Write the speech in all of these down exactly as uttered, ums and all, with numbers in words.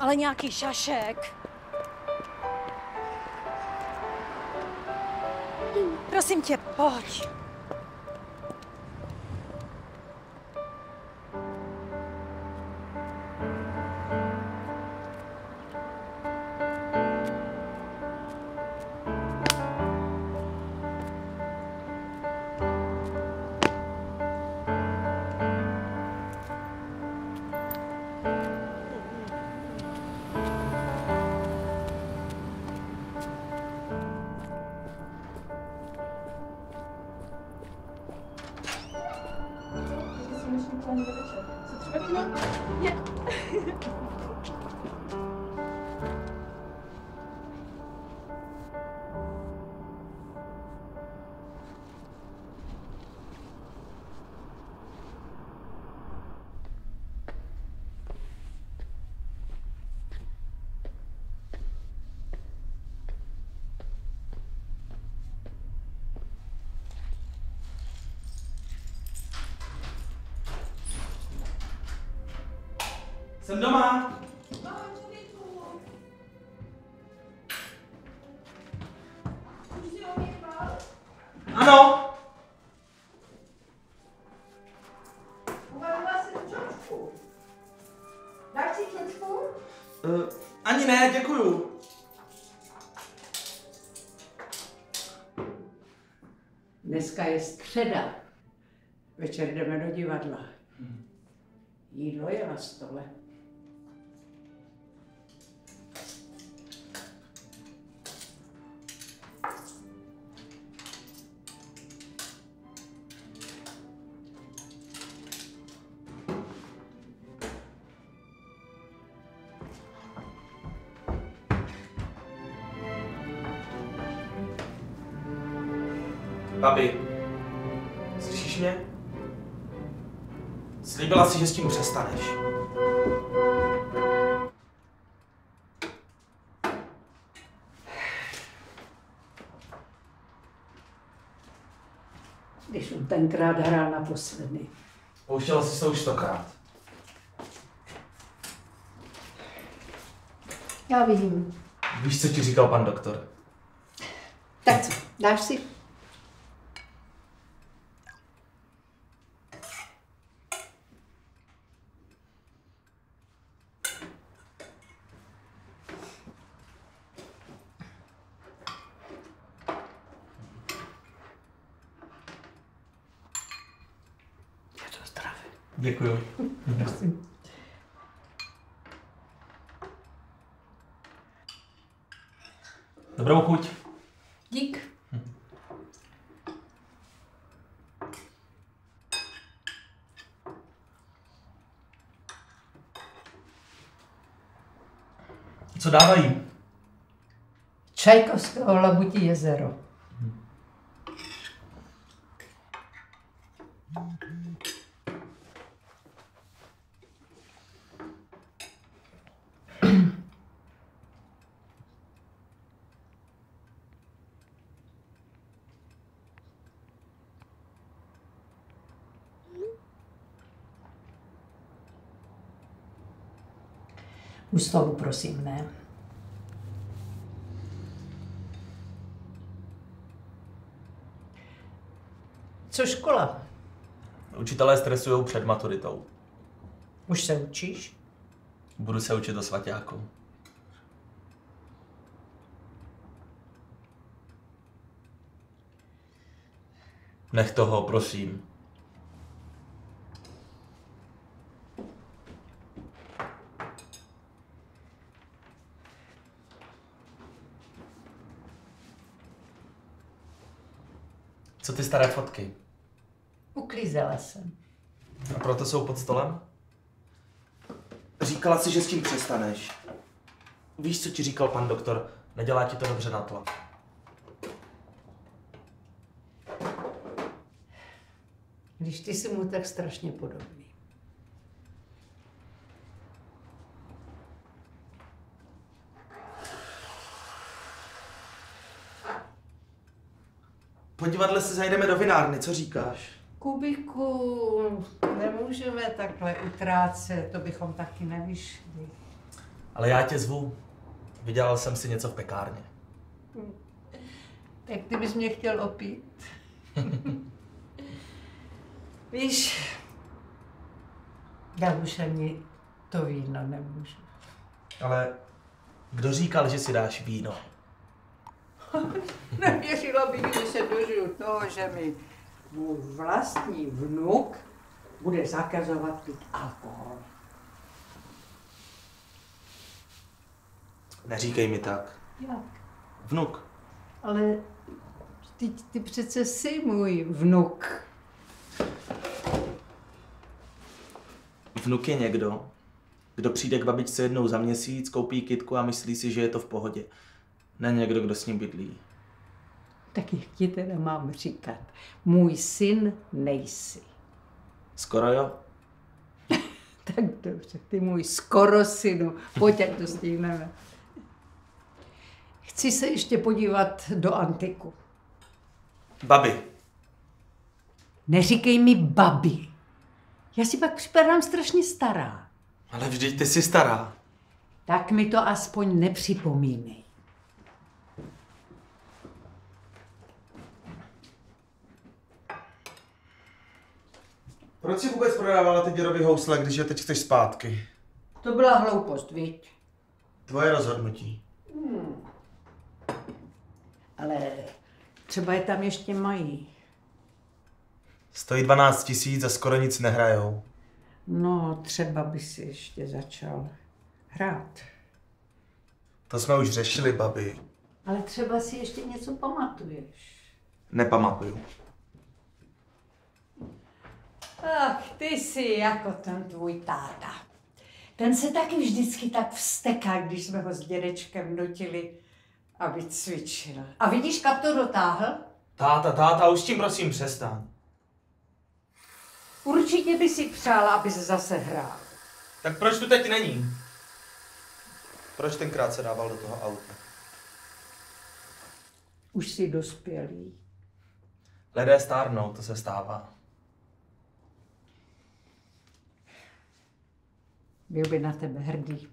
Ale nějaký šašek. Prosím tě, pojď. Jsem doma. Ano. Uvalila jsi čočku. Dáš si čočku? Uh, ani ne, děkuju. Dneska je středa. Večer jdeme do divadla. Jídlo je na stole. Babi, slyšíš mě? Slíbila jsi, že s tím přestaneš. Když on tenkrát hrál naposledy. Pouštěla jsi se už stokrát. Já vím. Víš, co ti říkal pan doktor? Tak co, dáš si? Děkuju. Dobrou chuť. Dík. Hm. Co dávají? Čajkovského Labutí jezero. U stolu, prosím, ne? Co škola? Učitelé stresují před maturitou. Už se učíš? Budu se učit o svaťáku. Nech toho, prosím. Co ty staré fotky? Uklízela jsem. A proto jsou pod stolem? Říkala jsi, že s tím přestaneš. Víš, co ti říkal pan doktor? Nedělá ti to dobře na tlak. Když ty jsi mu tak strašně podobný. Po divadle se zajdeme do vinárny, co říkáš? Kubiku, nemůžeme takhle utrácet, to bychom taky nevyšli. Ale já tě zvu. Vydělal jsem si něco v pekárně. Tak ty bys mě chtěl opít. Víš, já už ani to víno nemůžu. Ale kdo říkal, že si dáš víno? Nevěřila bych, že se dožiju toho, že mi můj vlastní vnuk bude zakazovat pít alkohol. Neříkej mi tak. Jak? Vnuk. Ale ty, ty přece jsi můj vnuk. Vnuk je někdo, kdo přijde k babičce jednou za měsíc, koupí kytku a myslí si, že je to v pohodě. Ne někdo, kdo s ním bydlí. Tak jak ti teda mám říkat? Můj syn nejsi. Skoro jo. Tak dobře, ty můj skoro synu. Pojď, jak to stihneme. Chci se ještě podívat do antiku. Babi. Neříkej mi babi. Já si pak připadám strašně stará. Ale vždyť ty jsi stará. Tak mi to aspoň nepřipomínej. Proč jsi vůbec prodávala ty děrový housle, když je teď chceš zpátky? To byla hloupost, viď? Tvoje rozhodnutí. Hmm. Ale třeba je tam ještě mají. Stojí dvanáct tisíc a skoro nic nehrajou. No, třeba by si ještě začal hrát. To jsme už řešili, babi. Ale třeba si ještě něco pamatuješ. Nepamatuju. Ach, ty jsi jako ten tvůj táta. Ten se taky vždycky tak vzteká, když jsme ho s dědečkem nutili, aby cvičil. A vidíš, kam to dotáhl? Táta, táta, už tím prosím přestaň. Určitě by si přála, aby se zase hrál. Tak proč tu teď není? Proč tenkrát se dával do toho auta? Už jsi dospělý. Lidé stárnou, to se stává. Byl by na tebe hrdý.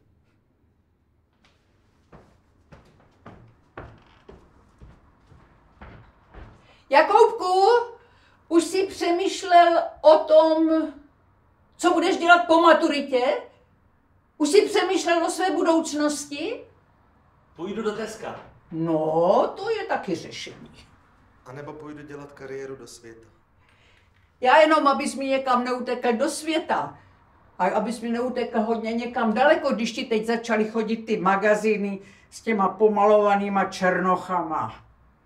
Jakoubku, už jsi přemýšlel o tom, co budeš dělat po maturitě? Už jsi přemýšlel o své budoucnosti? Půjdu do Teska. No, to je taky řešení. A nebo půjdu dělat kariéru do světa. Já jenom, abys mi někam neutekl do světa. A abys mi neutekl hodně někam daleko, když ti teď začaly chodit ty magazíny s těma pomalovanýma černochama.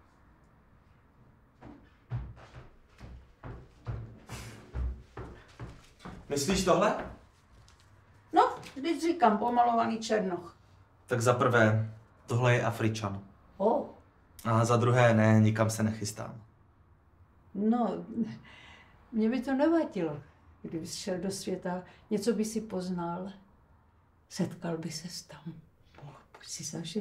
Myslíš tohle? No, když říkám pomalovaný černoch. Tak za prvé, tohle je Afričan. O, A za druhé, ne, nikam se nechystám. no, mě by to nevadilo, kdybys šel do světa, něco by si poznal, setkal by ses tam, by si zažil.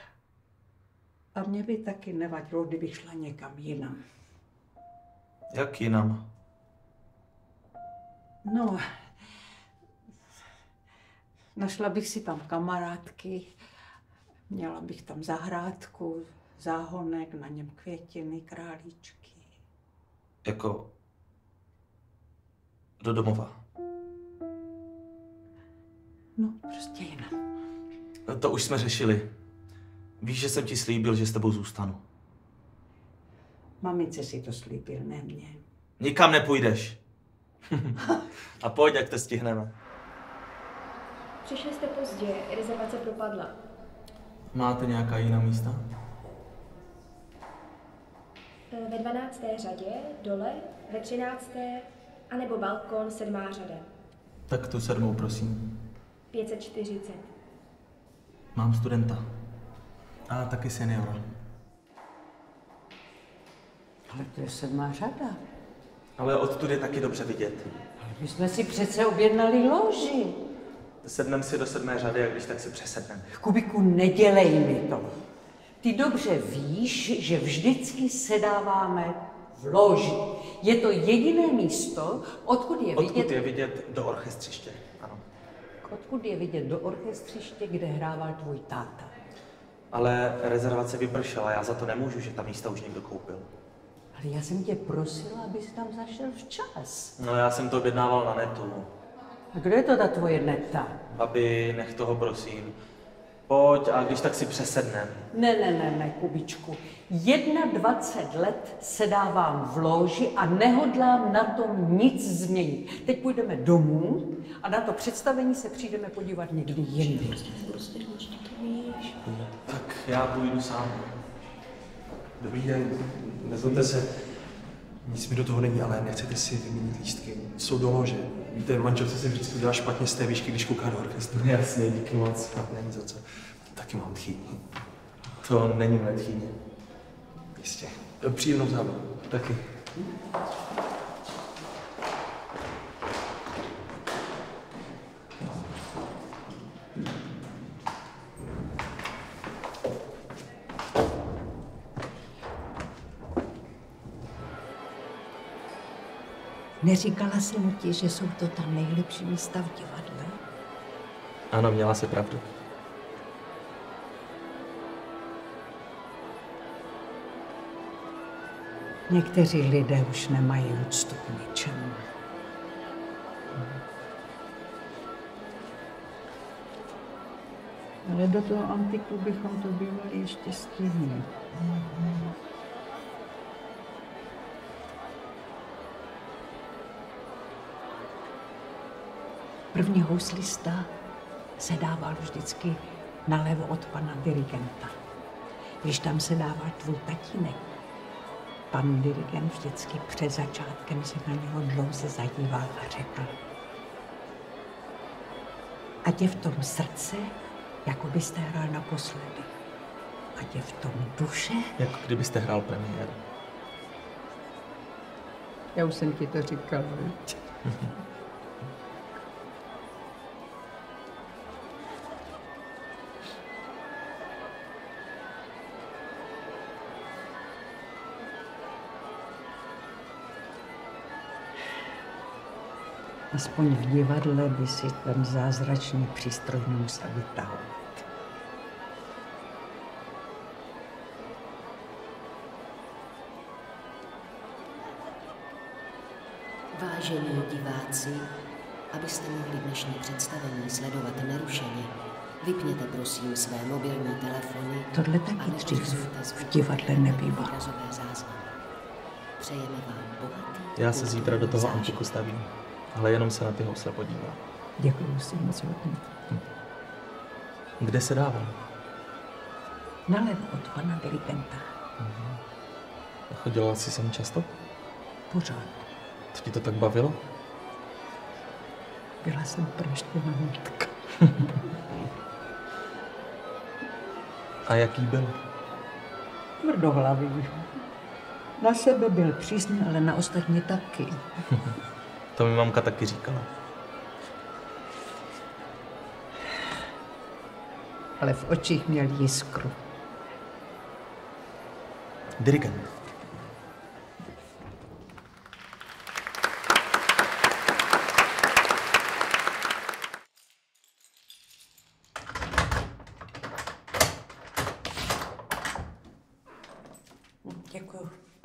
A mě by taky nevadilo, kdybych šla někam jinam. Jak jinam? No, našla bych si tam kamarádky, měla bych tam zahrádku, záhonek, na něm květiny, králíčky. Jako do domova. No, prostě jinam. To už jsme řešili. Víš, že jsem ti slíbil, že s tebou zůstanu. Mamince si to slíbil, ne mě. Nikam nepůjdeš. A pojď, jak to stihneme. Přišli jste pozdě, rezervace propadla. Máte nějaká jiná místa? Ve dvanácté řadě, dole, ve třinácté, anebo balkon, sedmá řada. Tak tu sedmou, prosím. pět set čtyřicet. Mám studenta. A taky seniora. Ale to je sedmá řada. Ale odtud je taky dobře vidět. Ale my jsme si přece objednali loži. Sedneme si do sedmé řady a když tak si přesedneme. Kubiku, nedělej mi to. Ty dobře víš, že vždycky sedáváme v loži. Je to jediné místo, odkud je vidět... Odkud je vidět do orchestřiště, ano. odkud je vidět do orchestřiště, kde hrával tvůj táta. Ale rezervace vypršela, já za to nemůžu, že ta místa už někdo koupil. Ale já jsem tě prosila, abys tam zašel včas. No já jsem to objednával na netu. A kdo je to ta tvoje neta? Babi, nech toho prosím. Pojď a když tak si přesednem. Ne, ne, ne, ne, Kubičku. dvacet jedna let sedávám v lóži a nehodlám na tom nic změnit. Teď půjdeme domů a na to představení se přijdeme podívat někdy jindy. Tak já půjdu sám. Dobrý den, nezlobte se. Nic mi do toho není, ale nechcete si vyměnit lístky. Jsou do lože. Víte, manželce se vždycky udělá špatně z té výšky, když kouká do orchestru. Jasně, díky moc. A není za co. Taky mám tchýni. To není mé tchýně. Jistě. Příjemnou zábavu. Taky. Neříkala jsem ti, že jsou to ta nejlepší místa v divadle? Ano, měla si pravdu. Někteří lidé už nemají úctu k ničemu. Ale do toho antiku bychom to bývali ještě stihli. První houslista se dával vždycky nalevo od pana dirigenta. Když tam se dával tvůj tatínek, pan dirigent vždycky před začátkem se na něho dlouze zadíval a řekl: ať je v tom srdce, jako byste hrál naposledy. Ať je v tom duše. Jako kdybyste hrál premiér. Já už jsem ti to říkala, viď? Aspoň v divadle by si ten zázračný přístroj nemusel vytahovat. Vážení diváci, abyste mohli dnešní představení sledovat nerušeně, vypněte prosím své mobilní telefony. Tohle taky dřív v divadle nebývalo. Přejeme vám bohatý. Já se zítra do toho antiku stavím, ale jenom se na ty housle podívám. Děkuju si moc hodně. Kde se dávám? Nalevo od pana dirigenta. Mhm. A chodila jsi sem často? Pořád. To ti to tak bavilo? Byla jsem praštěná matka. A jaký byl? Tvrdohlavý. Na sebe byl přísný, ale na ostatní taky. To mi mamka taky říkala. Ale v očích měl jiskru. Dirigent. Děkuju.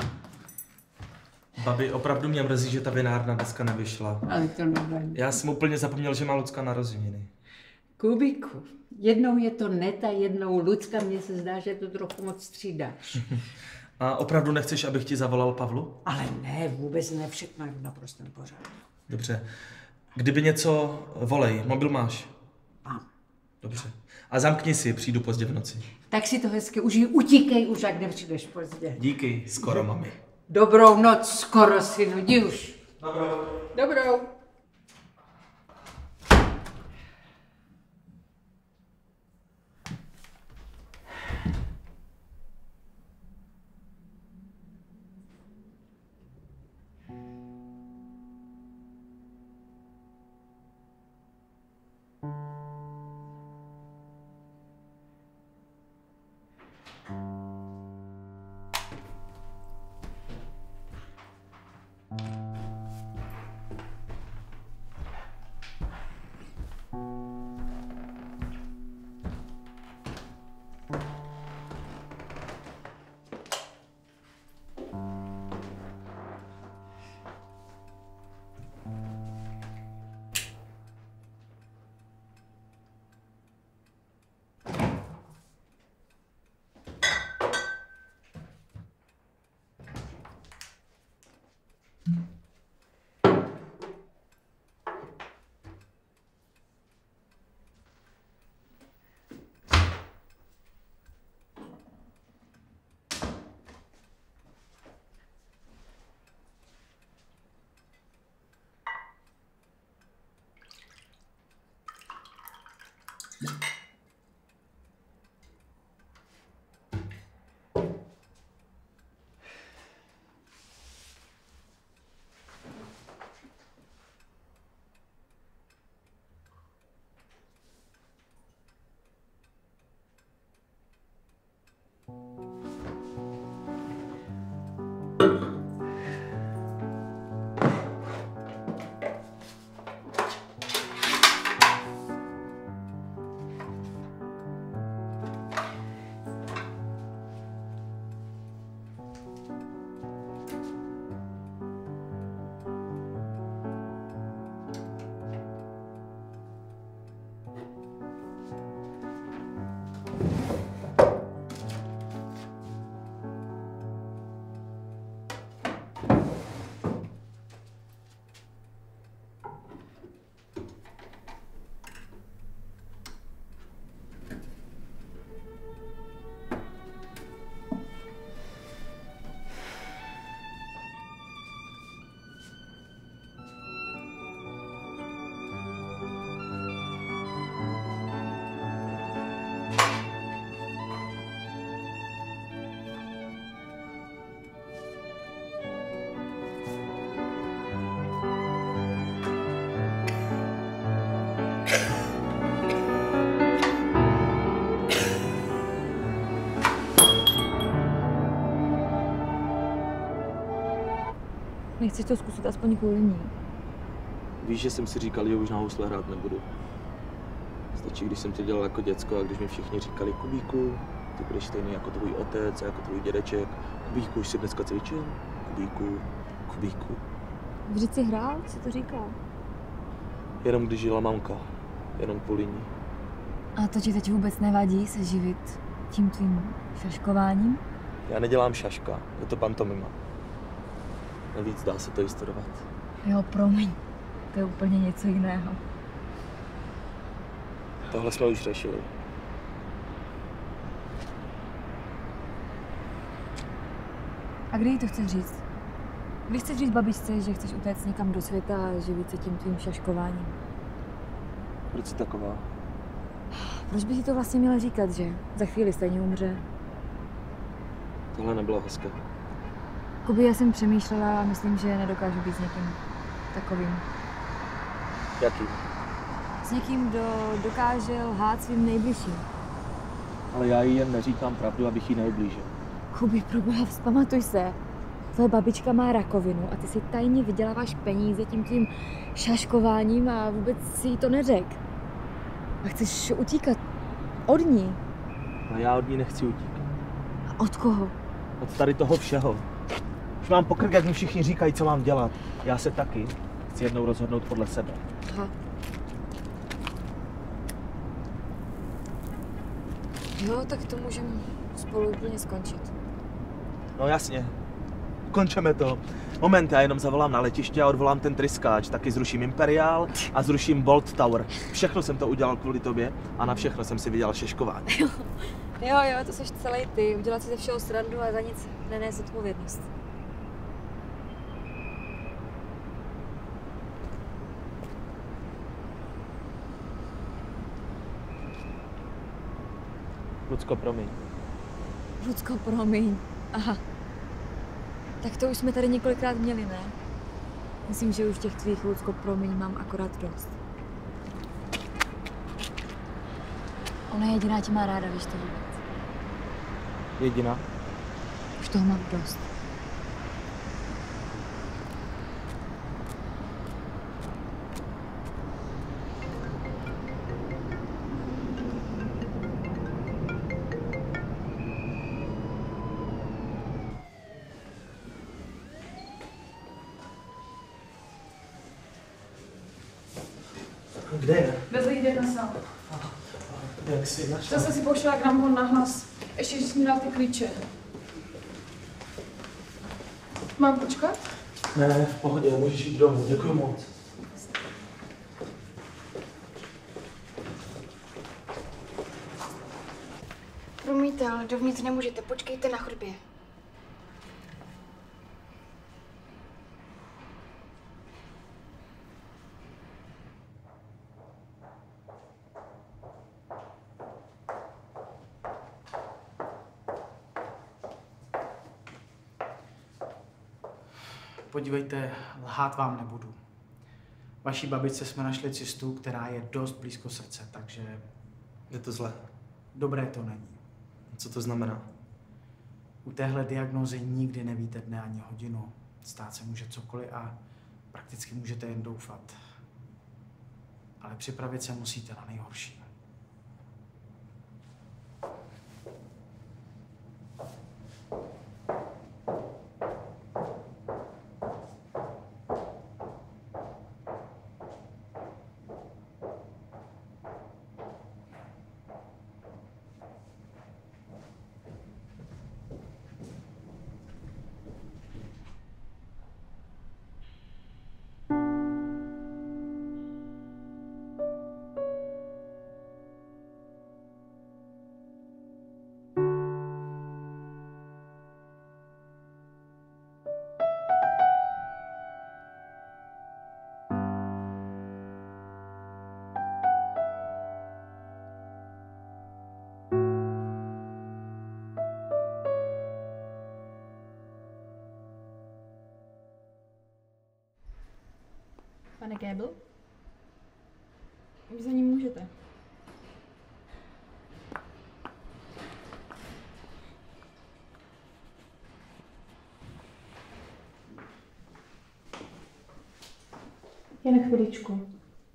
Babi, opravdu mě mrzí, že ta vinárna dneska nevyšla. Ale to nevadí. Já jsem úplně zapomněl, že má Lucka narozeniny. Kubíku, jednou je to Neta, jednou Lucka, mně se zdá, že to trochu moc střídáš. A opravdu nechceš, abych ti zavolal Pavlu? Ale ne, vůbec ne, všechno je v naprostém pořádku. Dobře. Kdyby něco, volej, mobil máš? Mám. Dobře. A zamkni si, přijdu pozdě v noci. Tak si to hezky užij, utíkej už, jak nepřijdeš pozdě. Díky, skoro mami. Dobrou noc, skoro synu, jdi už. Dobrou. Dobrou. Nechceš to zkusit aspoň kvůli ní? Víš, že jsem si říkal, že už na housle hrát nebudu. Stačí, když jsem to dělal jako děcko a když mi všichni říkali, Kubíku, ty budeš stejný jako tvůj otec a jako tvůj dědeček. Kubíku, už jsi dneska cvičil? Kubíku, Kubíku. Vždyť jsi hrál, jsi to říkal. Jenom když žila mamka, jenom kvůli ní. A to ti teď vůbec nevadí se živit tím tvým šaškováním? Já nedělám šaška, je to pantomima. Navíc dá se to i studovat. Jo, promiň, to je úplně něco jiného. Tohle jsme už řešili. A kdy jí to chceš říct? Kdy chceš říct babičce, že chceš utéct někam do světa a živit se tím tvým šaškováním? Proč jsi taková? Proč by ti to vlastně měla říkat, že? Za chvíli stejně umře. Tohle nebylo hezké. Kubi, já jsem přemýšlela a myslím, že nedokážu být s někým takovým. Jaký? S někým, kdo dokáže lhát svým nejbližším. Ale já jí jen neříkám pravdu, abych jí neublížil. Kubi, proboha, vzpamatuj se. Tvoje babička má rakovinu a ty si tajně vyděláváš peníze tím tvým šaškováním a vůbec si jí to neřek. A chceš utíkat od ní. A já od ní nechci utíkat. A od koho? Od tady toho všeho. Už mám pokrk, jak mi všichni říkají, co mám dělat. Já se taky chci jednou rozhodnout podle sebe. Aha. Jo, tak to můžeme spolu úplně skončit. No jasně. Ukončeme to. Moment, já jenom zavolám na letiště a odvolám ten tryskáč. Taky zruším Imperial a zruším Bolt Tower. Všechno jsem to udělal kvůli tobě a na všechno jsem si vydělal šeškování. Jo, jo, to seš celý ty. Udělat si ze všeho srandu a za nic nenést odpovědnost. Lucko, promiň. Lucko, promiň. Aha. Tak to už jsme tady několikrát měli, ne? Myslím, že už těch tvých Lucko, promiň, mám akorát dost. Ona jediná tě má ráda, víš to vůbec. Jediná? Už toho mám dost. Kde je? Vezli jde na sál. Jak jsi našla? Zase si pošla k nám hon na hlas. Ještě, že jsi mi dal ty klíče. Mám počkat? Ne, v pohodě, můžeš jít domů, děkuji moc. Promiňte, ale dovnitř nemůžete, počkejte na chodbě. Podívejte, lhát vám nebudu. Vaší babičce jsme našli cystu, která je dost blízko srdce, takže... Je to zlé. Dobré to není. Co to znamená? U téhle diagnózy nikdy nevíte dne ani hodinu. Stát se může cokoliv a prakticky můžete jen doufat. Ale připravit se musíte na nejhorší. Pane Kébl? Už za ním můžete. Jen chviličku.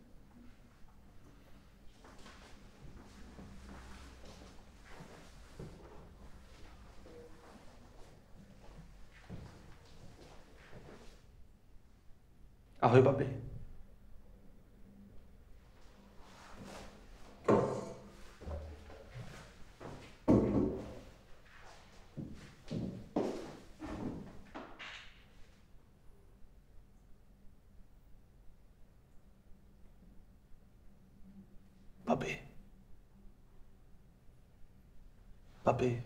Ahoj, babi. Babi. Babi.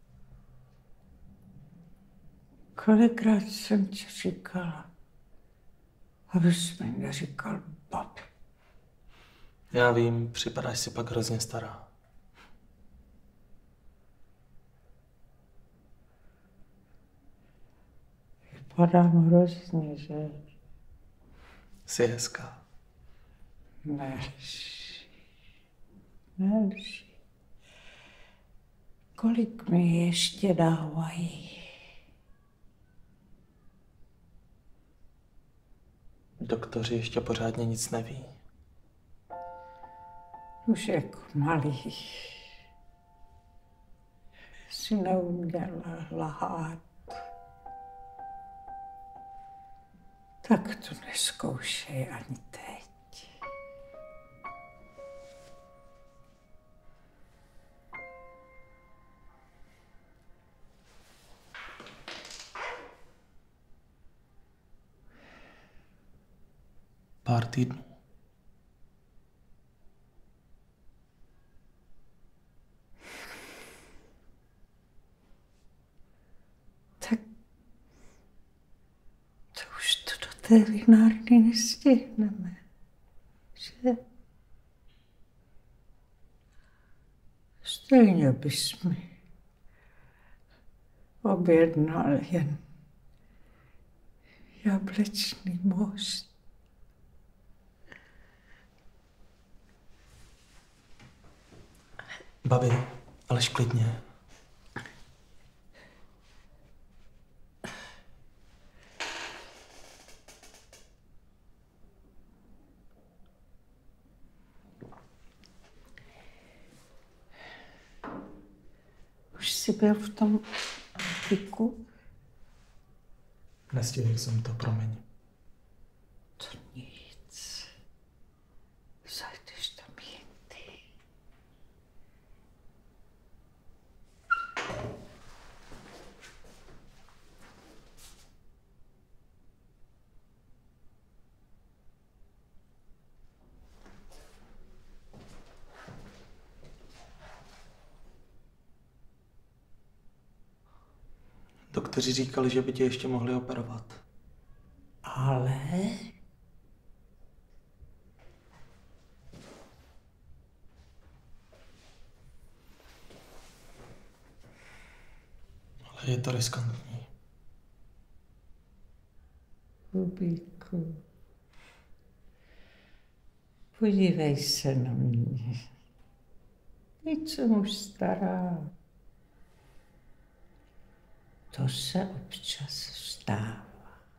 Kolikrát jsem ti říkala, abys mi neříkal babi. Já vím, připadáš si pak hrozně stará. Vypadám hrozně, že? Jsi hezká. Nelží. Nelží. Kolik mi ještě dávají? Doktoři ještě pořádně nic neví. Už jako malý si neuměla lhát. Tak to neskoušej ani teď. Pár týdnů. Tak to už to do té vinárny nestihneme, že? Stejně bys mi objednal jen jablečný most. Babi, alež klidně. Už jsi byl v tom antiku? Nestihl jsem to, promiň. To nic. Zajdeš tam jindy. Doktoři říkali, že by tě ještě mohli operovat. Ale... Ale je to riskantní. Bubíku, podívej se na mě. Teď jsem už stará. To se občas stává.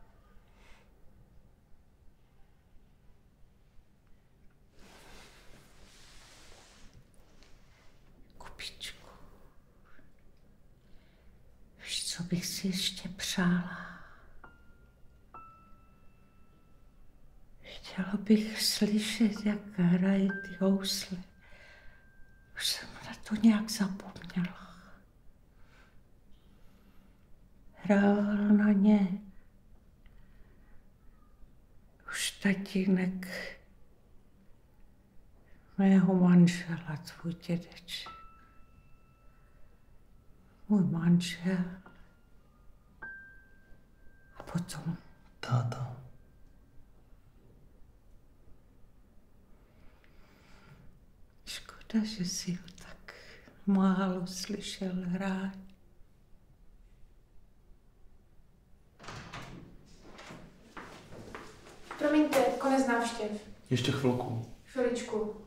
Kupičku, víš, co bych si ještě přála? Chtěla bych slyšet, jak hrají ty housle. Už jsem na to nějak zapomněla. Hrál na ně už tatínek mého manžela, tvůj dědeček. Můj manžel. A potom táta. Škoda, že jsi ho tak málo slyšel hrát. Promiňte, konec návštěv. Ještě chvilku. Chviličku.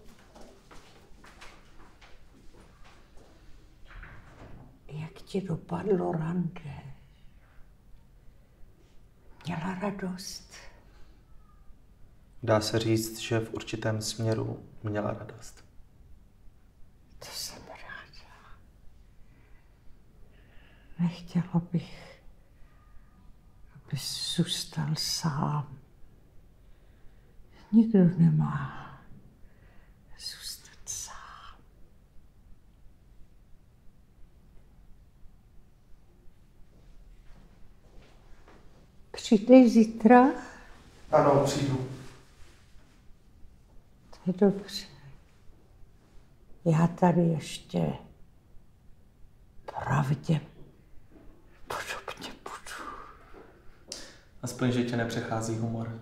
Jak ti dopadlo rande? Měla radost? Dá se říct, že v určitém směru měla radost. To jsem ráda. Nechtěla bych, aby zůstal sám. Nikdo nemá zůstat sám. Přijdeš zítra? Ano, přijdu. To je dobře. Já tady ještě pravděpodobně budu. Aspoň, že tě nepřechází humor.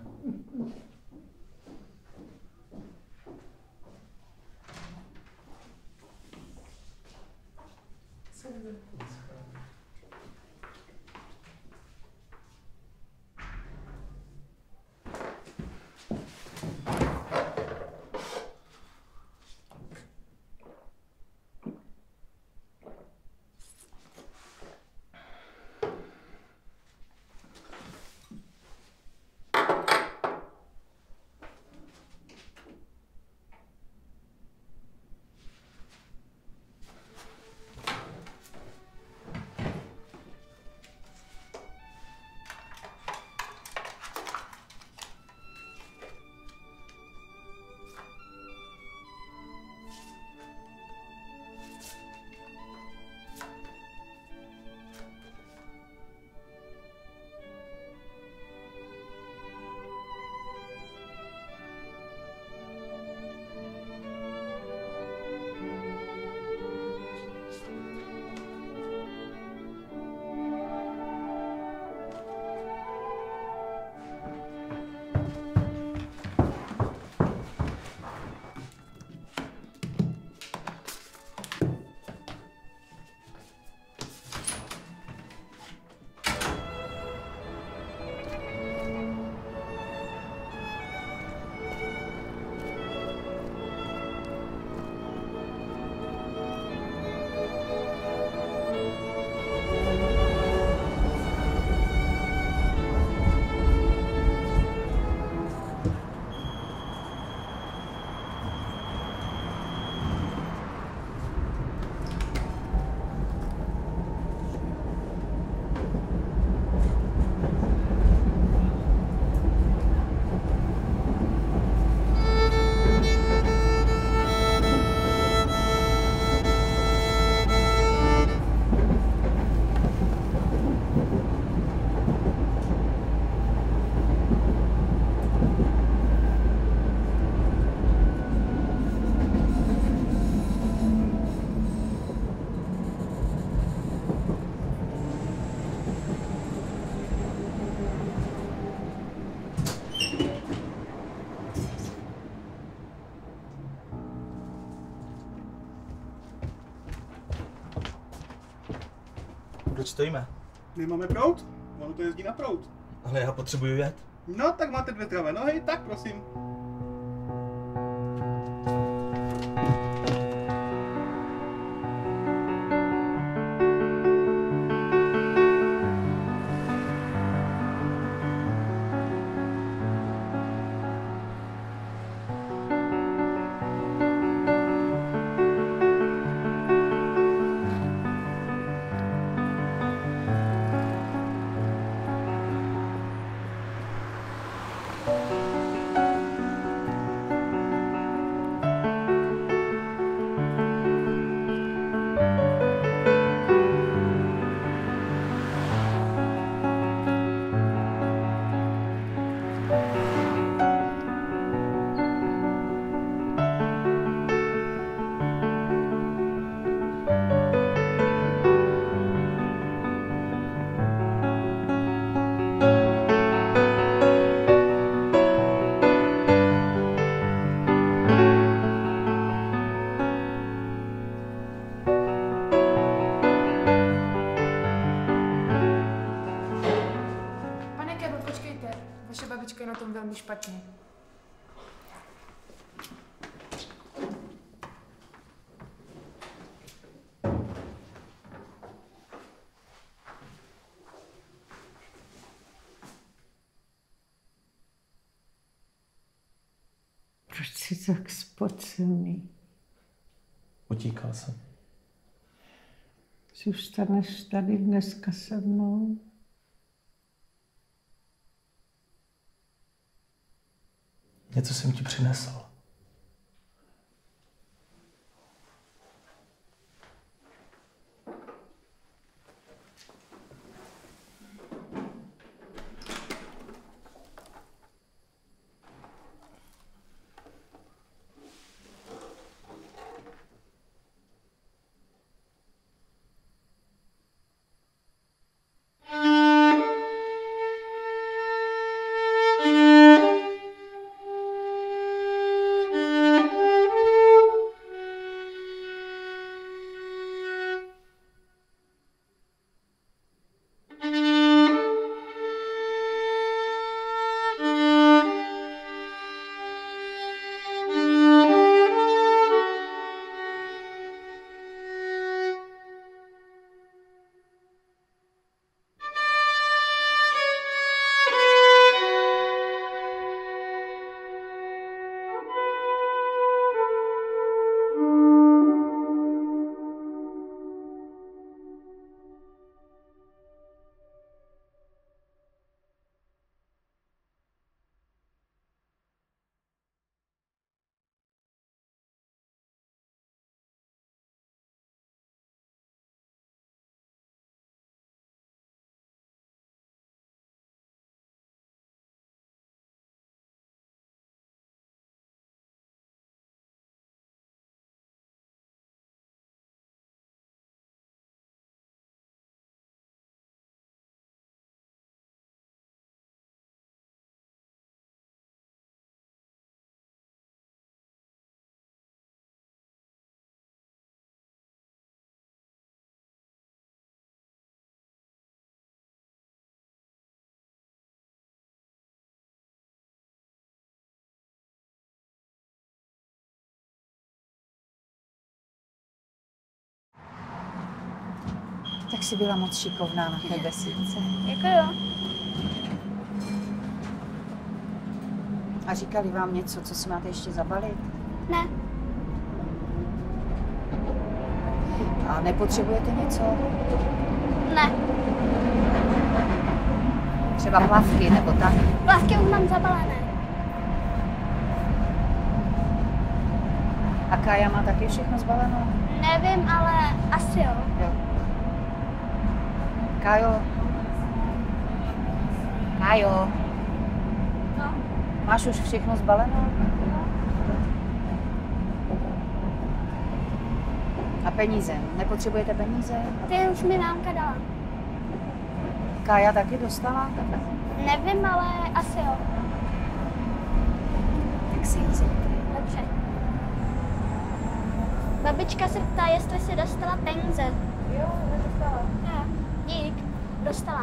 Proč stojíme? Nemáme proud? Ono to jezdí na proud. Ale já potřebuju jet. No, tak máte dvě zdravé nohy, tak prosím. babička je na tom velmi špatně. Proč jsi tak spocený? Utíkal jsem. Zůstaneš tady dneska se mnou? Něco jsem ti přinesl. Tak jsi byla moc šikovná na té besídce. Jako jo. A říkali vám něco, co si máte ještě zabalit? Ne. A nepotřebujete něco? Ne. Třeba plavky nebo tak? Plavky už mám zabalené. A Kája má taky všechno zbaleno? Nevím, ale asi jo. Jo. Kájo. Kájo. No. Máš už všechno zbaleno? A peníze? Nepotřebujete peníze? Ty už mi mámka dala. Kája taky dostala? Nevím, ale asi jo. Tak si ji zeptej. Dobře. Babička se ptá, jestli si dostala peníze. Jo, nedostala. Jo, dík. Dostala.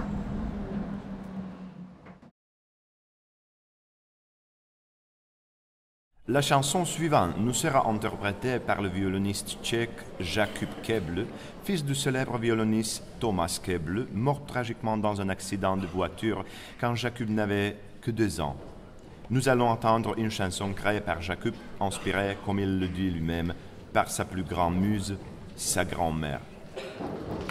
La chanson suivante nous sera interprétée par le violoniste tchèque Jakub Keble, fils du célèbre violoniste Thomas Keble, mort tragiquement dans un accident de voiture quand Jakub n'avait que deux ans. Nous allons entendre une chanson créée par Jakub, inspirée, comme il le dit lui-même, par sa plus grande muse, sa grand-mère.